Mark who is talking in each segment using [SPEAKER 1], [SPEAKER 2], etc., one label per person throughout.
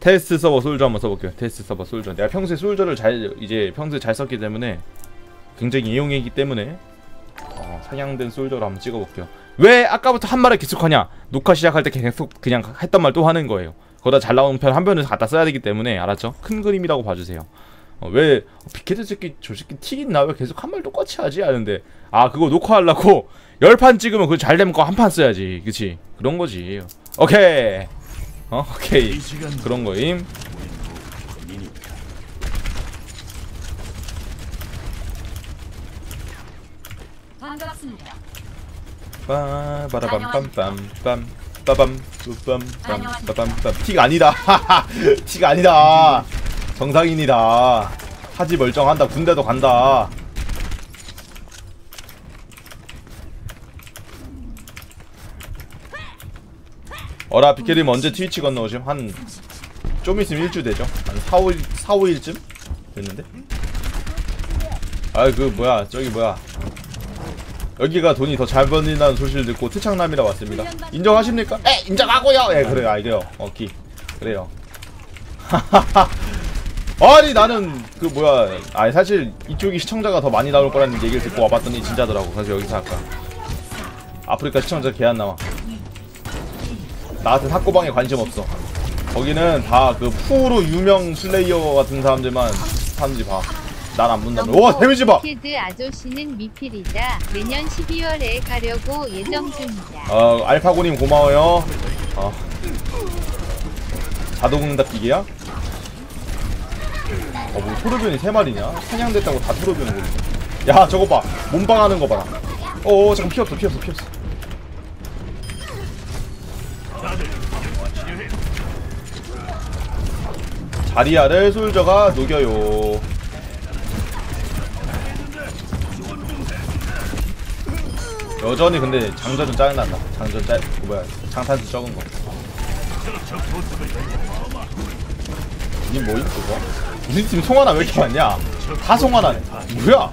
[SPEAKER 1] 테스트 서버 솔저 한번 써볼게요. 테스트 서버 솔저. 내가 평소에 솔저를 평소에 잘 썼기 때문에 굉장히 이용했기 때문에 상향된 솔저로 한번 찍어볼게요. 왜 아까부터 한 말을 계속하냐? 녹화 시작할 때 계속 그냥 했던 말 또 하는 거예요. 거기다 잘 나오는 편 한 편을 갖다 써야 되기 때문에 알았죠? 큰 그림이라고 봐주세요. 왜 빅헤드 새끼 저 새끼 튀긴나? 왜 계속 한 말 똑같이 하지? 하는데 그거 녹화하려고 10판 찍으면 그거 잘 되면 거 한 판 써야지. 그치? 그런 거지. 오케이. 오케이. 그런 거임.
[SPEAKER 2] 반갑습니다.
[SPEAKER 1] 빠바라밤빰빰빰 빠밤 빰빰빰빰빰 틱 아니다. 틱 아니다. 정상인이다. 하지 멀쩡한다. 군대도 간다. 어라 빅게림 언제 트위치 건너오심? 한 좀 있으면 일주 되죠. 한 4-5일쯤 됐는데. 그 뭐야 저기 뭐야 여기가 돈이 더 잘 번다는 소식을 듣고 트창남이라 왔습니다. 인정하십니까? 인정하고요. 그래요. 알게요. 오케이. 그래요. 아니 나는 그 뭐야 사실 이쪽이 시청자가 더 많이 나올 거라는 얘기를 듣고 와봤더니 진짜더라고. 그래서 여기서 할까. 아프리카 시청자 개 안 나와. 나 같은 학고방에 관심 없어. 거기는 다 그 프로 유명 플레이어 같은 사람들만 사는지 봐. 난 안 본다며. 와 데미지 봐.
[SPEAKER 3] 빅헤드 아저씨는 미필이다. 내년 12월에 가려고 예정 중이다.
[SPEAKER 1] 알파고님 고마워요. 자동응답 기계야? 뭐 토르비온이 3마리냐? 사냥됐다고 다 토르비온 거지. 야 저거 봐. 몸빵하는 거 봐라. 잠깐 피었어. 자리아를 솔저가 녹여요. 여전히 근데 장전은 짜증난다. 장탄수 적은 거. 니 뭐임 그거? 우리 팀 송하나 왜 이렇게 많냐? 다 송하나네. 뭐야?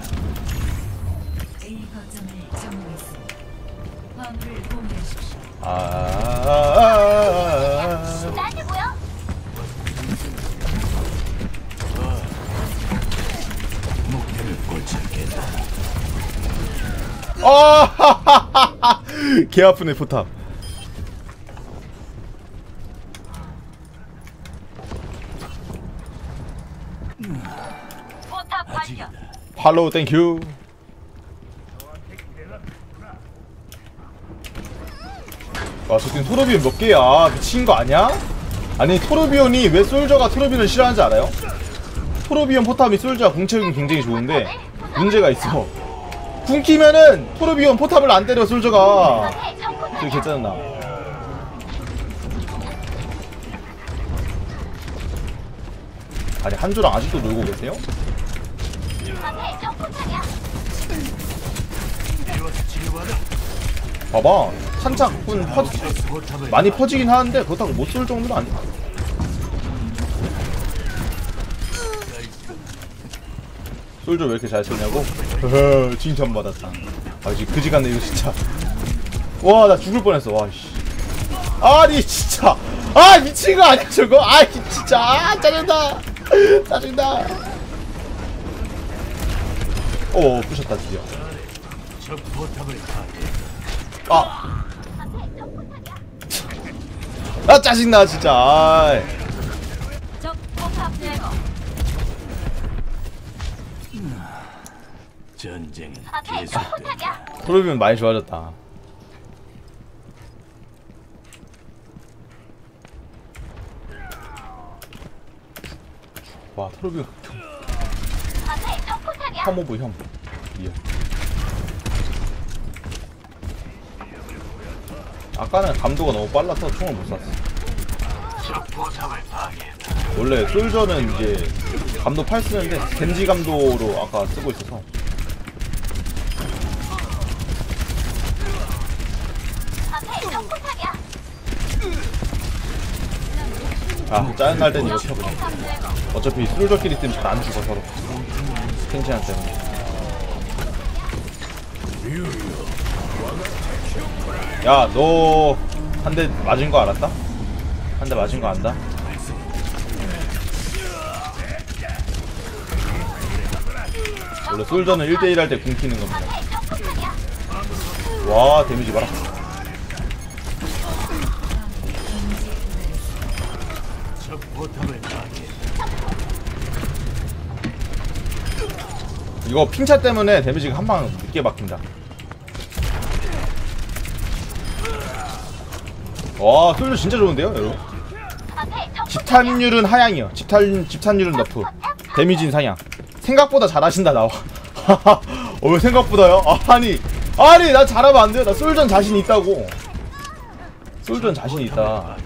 [SPEAKER 1] 개 아프네 포탑. 팔로우 땡큐. 저 팀 토르비온 몇 개야? 미친 거 아니야? 아니 토르비온이 왜 솔저가 토르비온을 싫어하는지 알아요? 토르비온 포탑이 솔저가 궁체력이 굉장히 좋은데 문제가 있어. 궁 키면은 토르비온 포탑을 안 때려 솔저가. 되게 개짜증나. 아니 한조랑 아직도 놀고 계세요? 봐봐 탄착군 많이 퍼지긴 하는데 그렇다고 못 쏠 정도는 아니야. 솔저 왜 이렇게 잘 쏘냐고? 칭찬받았다. 지금 그지같네 이거 진짜. 와 나 죽을 뻔했어. 와씨. 아니 진짜 미친 거 아니야 저거? 진짜 짜증나. 부셨다 드디어. 짜증나 진짜.
[SPEAKER 4] 전쟁은 계속된다.
[SPEAKER 1] 토르비온 많이 좋아졌다. 와 토르비온 혐오브 혐. 아까는 감도가 너무 빨라서 총을 못 쐈어. 원래 솔저는 이제 감도 8 쓰는데 겐지 감도로 아까 쓰고 있어서. 짜증날 땐 이거 켜보자. 어차피 솔저끼리 때문에 잘 안 죽어 서로. 스캔시안 때문에. 야, 너 한 대 맞은 거 알았다? 한 대 맞은 거 안다? 원래 솔저는 1대1 할 때 궁 키는 겁니다. 와 데미지 봐라.
[SPEAKER 4] 적 포탑을 파괴.
[SPEAKER 1] 이거 핑차 때문에 데미지가 한 방 늦게 박힌다. 와 솔저 진짜 좋은데요 여러분. 집탄율은 하향이요. 집탄율은 너프. 데미지는 상향. 생각보다 잘하신다 나와. 왜 생각보다요? 아니 나 잘하면 안 돼요. 나 솔전 자신 있다고. 솔전 자신 있다.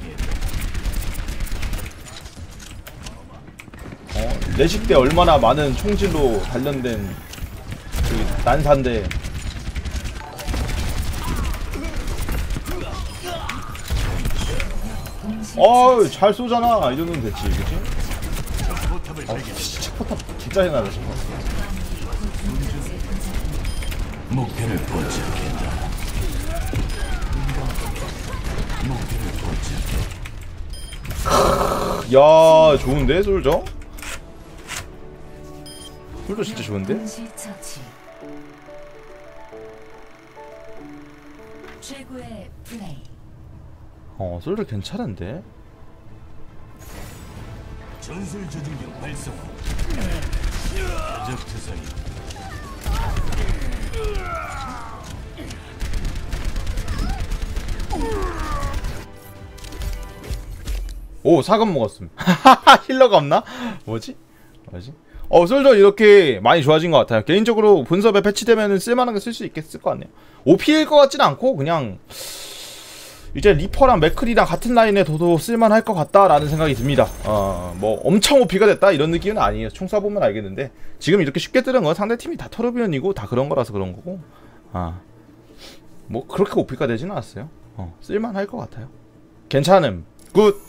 [SPEAKER 1] 내식 때 얼마나 많은 총질로 단련된 그 난사인데. 잘 쏘잖아. 이 정도면 됐지, 그치? 진짜 포탑 진짜 해나다 싶어.
[SPEAKER 4] 목표를 포착했다. 목표를 포착해.
[SPEAKER 1] 야, 좋은데, 솔저? 솔저 진짜 좋은데?
[SPEAKER 2] 동시 처치. 최고의 플레이.
[SPEAKER 1] 솔저 괜찮은데?
[SPEAKER 4] 전술 조준경 발성. 적 투성이.
[SPEAKER 1] 오, 사금 먹었음. 힐러가 없나? 뭐지? 솔저 이렇게 많이 좋아진 것 같아요. 개인적으로 본섭에 패치되면 쓸만한 게 쓸 수 있겠을 것 같네요. OP일 것 같진 않고 그냥 이제 리퍼랑 맥클이랑 같은 라인에 둬도 쓸만할 것 같다라는 생각이 듭니다. 뭐 엄청 OP가 됐다 이런 느낌은 아니에요. 총 쏴보면 알겠는데 지금 이렇게 쉽게 뜨는 건 상대팀이 다 토르비언이고 다 그런 거라서 그런 거고 뭐 그렇게 OP가 되지는 않았어요. 쓸만할 것 같아요. 괜찮음. 굿.